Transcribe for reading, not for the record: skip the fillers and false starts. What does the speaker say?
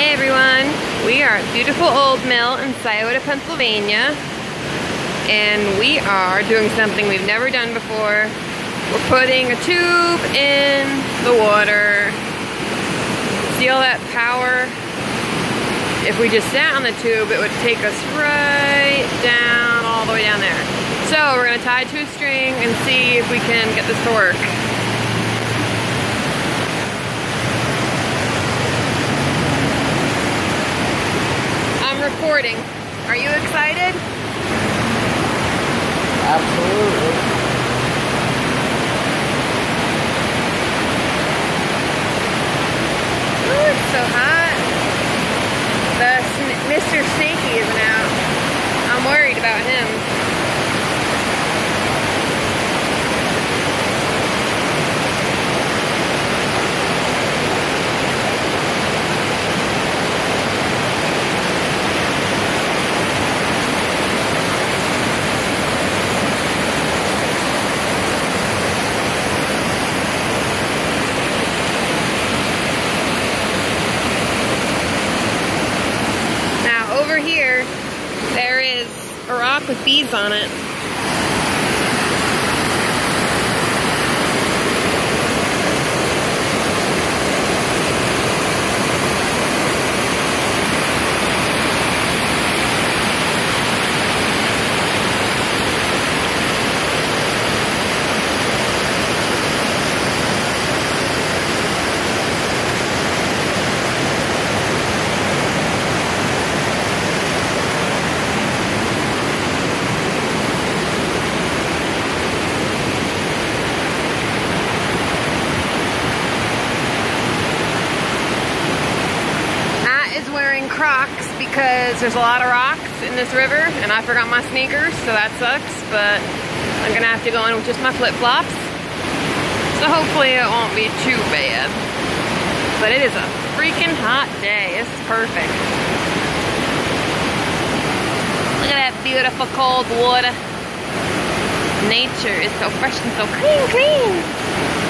Hey everyone, we are at beautiful Old Mill in Scioto, Pennsylvania, and we are doing something we've never done before. We're putting a tube in the water. See all that power? If we just sat on the tube, it would take us right down, all the way down there. So we're gonna tie to a string and see if we can get this to work. Recording. Are you excited? Absolutely. Ooh, it's so hot. Mr. Snaky isn't out. I'm worried about him. Over here, there is a rock with beads on it. Wearing Crocs because there's a lot of rocks in this river and I forgot my sneakers, so that sucks, but I'm gonna have to go in with just my flip-flops, so hopefully it won't be too bad. But it is a freaking hot day. It's perfect. Look at that beautiful cold water. Nature is so fresh and so clean.